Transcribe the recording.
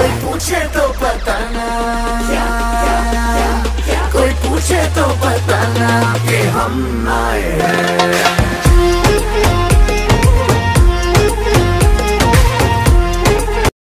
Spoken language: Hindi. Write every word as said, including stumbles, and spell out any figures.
कोई पूछे तो बताना, कोई पूछे तो बताना कि हम आए हैं।